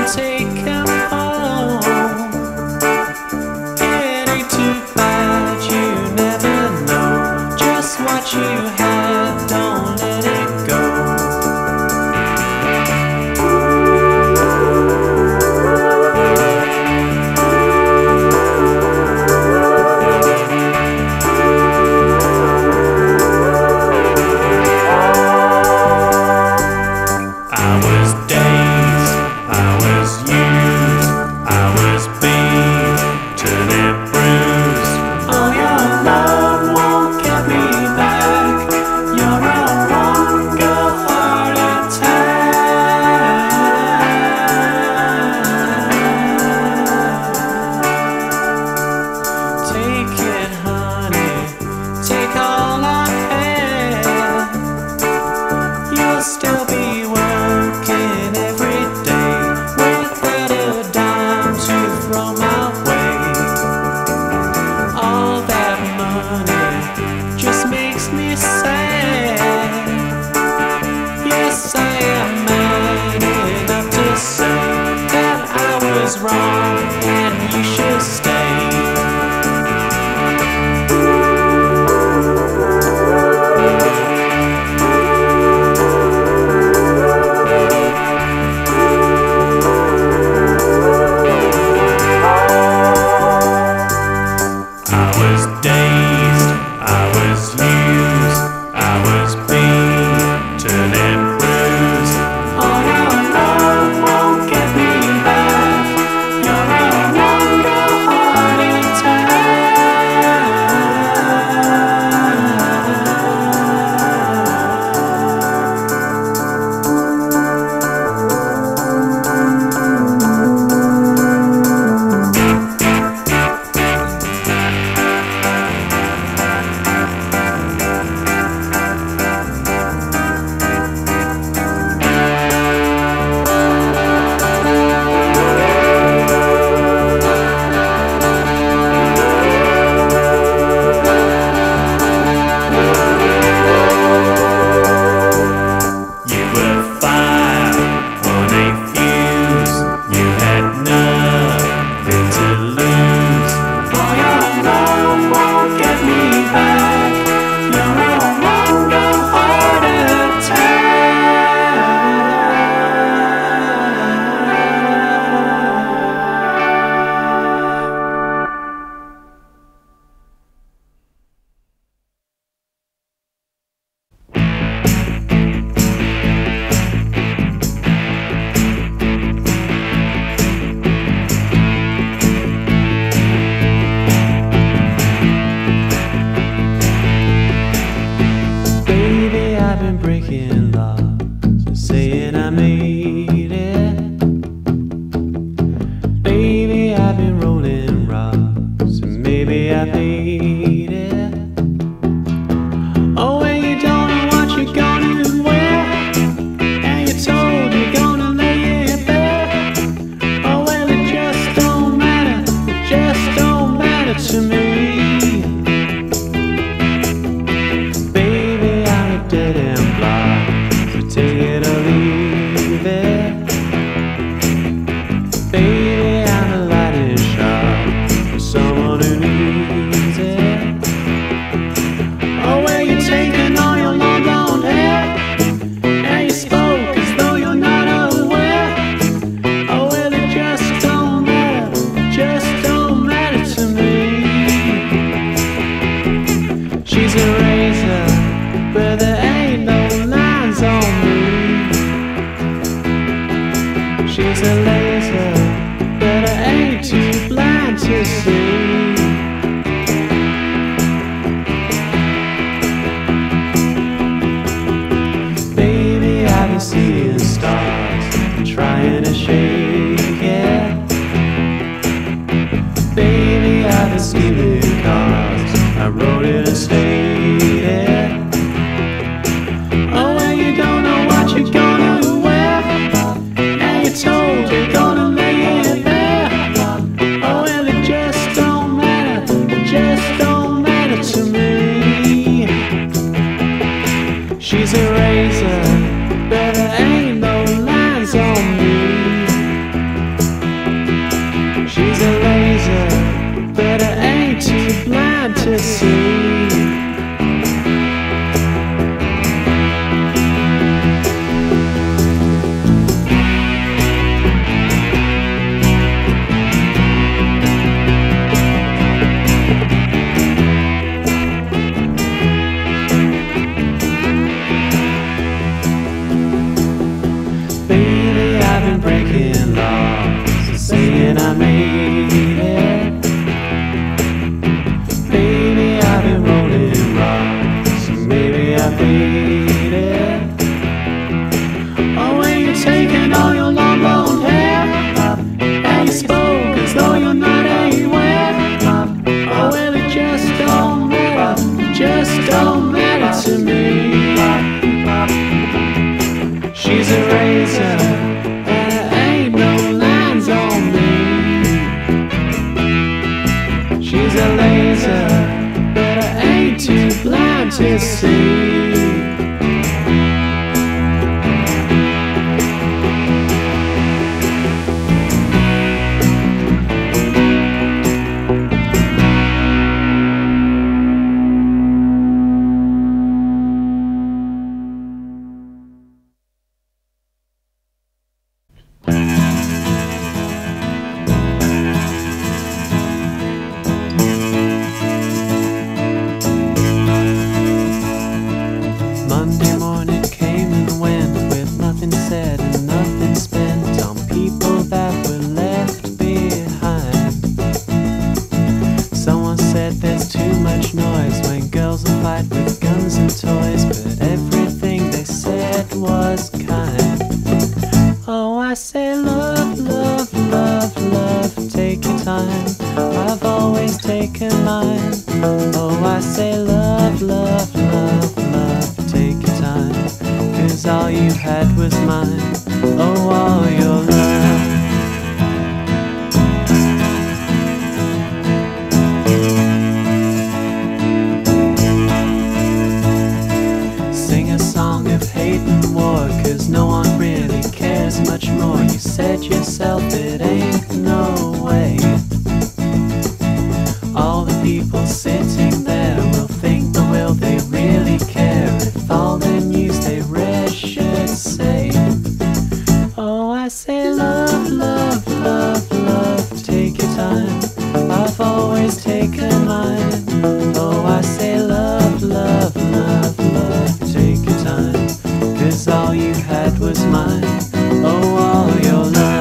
take him home. It ain't too bad, you never know just what you have, don't let it go. Told you're gonna lay love, love, love, love, take your time. I've always taken mine. Oh, I say love, love, love, love, take your time. 'Cause all you had was mine. Oh, all your love. Sing a song of hate and war, 'cause no one really cares much more. You said yourself it ain't no way. All the people sitting there will think, but will they really care if all the news they read should say? Oh, I say love, love, love, love, take your time. I've always taken mine. Oh, I say love, love, love, love, take your time. 'Cause all you had was mine. Oh, all your love.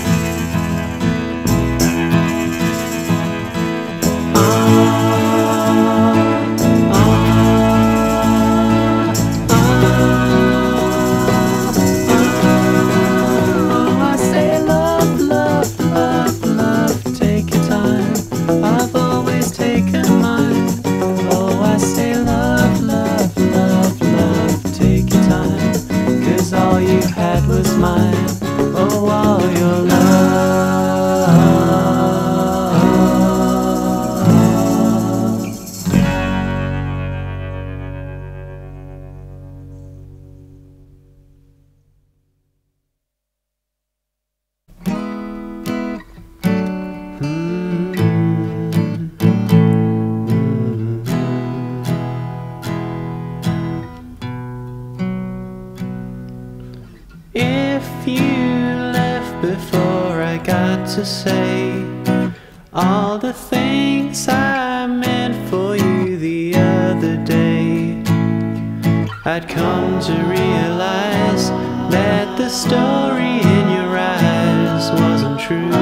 To say all the things I meant for you the other day, I'd come to realize that the story in your eyes wasn't true.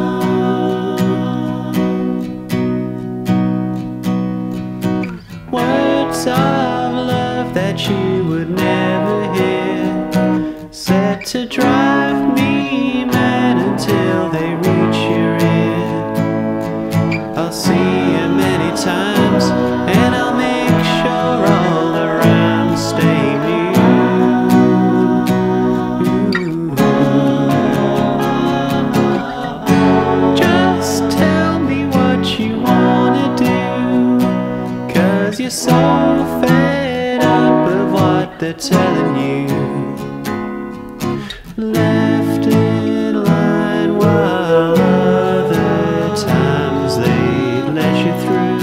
Words of love that you would never hear, set to drive me mad until they reach your ear. I'll see you many times, and I'll make sure all the rhymes stay new. Just tell me what you wanna do, 'cause you're so fed up of what they're telling you. Left in line while other times they'd let you through.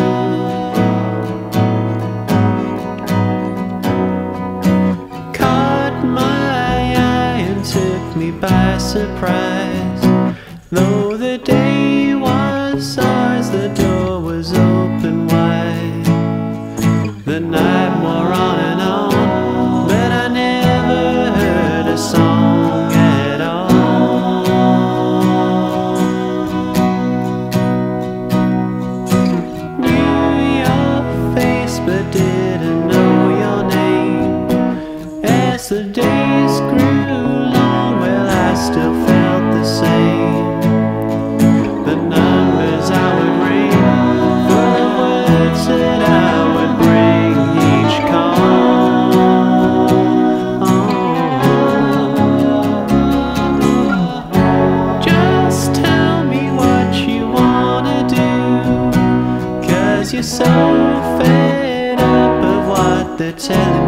Caught my eye and took me by surprise. Though the day was ours, the door was open wide. The night wore on and on, but I never heard a song at all. Knew your face but didn't know your name. As the days grew long, well, I still felt the same. The numbers I would ring for the words that I would bring each call. Just tell me what you wanna do, 'cause you're so fed up of what they're telling